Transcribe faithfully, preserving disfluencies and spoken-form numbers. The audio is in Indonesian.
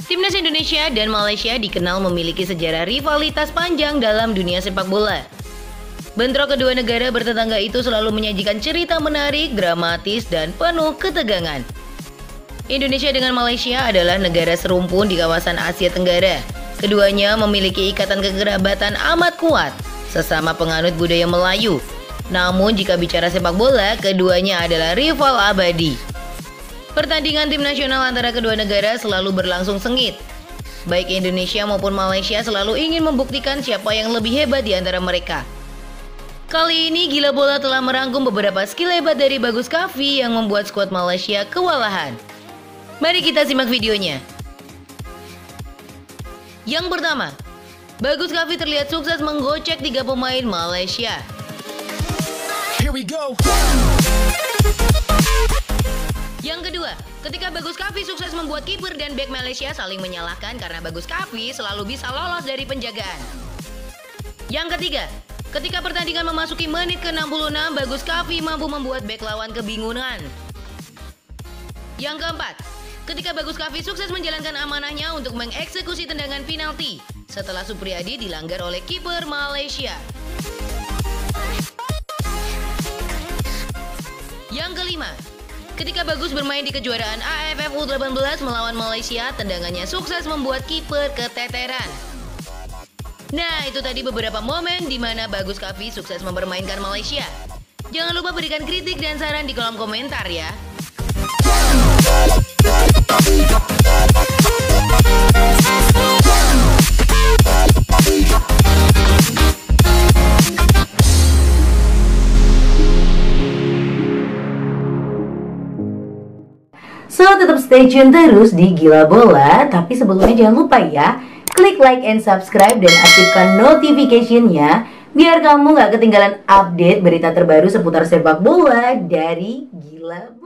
Timnas Indonesia dan Malaysia dikenal memiliki sejarah rivalitas panjang dalam dunia sepak bola. Bentrok kedua negara bertetangga itu selalu menyajikan cerita menarik, dramatis, dan penuh ketegangan. Indonesia dengan Malaysia adalah negara serumpun di kawasan Asia Tenggara. Keduanya memiliki ikatan kekerabatan amat kuat, sesama penganut budaya Melayu. Namun jika bicara sepak bola, keduanya adalah rival abadi. Pertandingan tim nasional antara kedua negara selalu berlangsung sengit. Baik Indonesia maupun Malaysia selalu ingin membuktikan siapa yang lebih hebat di antara mereka. Kali ini Gila Bola telah merangkum beberapa skill hebat dari Bagus Kavi yang membuat skuad Malaysia kewalahan. Mari kita simak videonya. Yang pertama, Bagus Kavi terlihat sukses menggocek tiga pemain Malaysia. Here we go. Yang kedua, ketika Bagus Kavi sukses membuat kiper dan bek Malaysia saling menyalahkan karena Bagus Kavi selalu bisa lolos dari penjagaan. Yang ketiga, ketika pertandingan memasuki menit ke enam puluh enam, Bagus Kavi mampu membuat bek lawan kebingungan. Yang keempat, ketika Bagus Kavi sukses menjalankan amanahnya untuk mengeksekusi tendangan penalti setelah Supriyadi dilanggar oleh kiper Malaysia. Yang kelima, ketika Bagus bermain di kejuaraan A F F U delapan belas melawan Malaysia, tendangannya sukses membuat kiper keteteran. Nah, itu tadi beberapa momen di mana Bagus Kavi sukses mempermainkan Malaysia. Jangan lupa berikan kritik dan saran di kolom komentar ya. So, tetap stay tune terus di Gila Bola. Tapi sebelumnya jangan lupa ya, klik like and subscribe dan aktifkan notification-nya biar kamu gak ketinggalan update berita terbaru seputar sepak bola dari Gila Bola.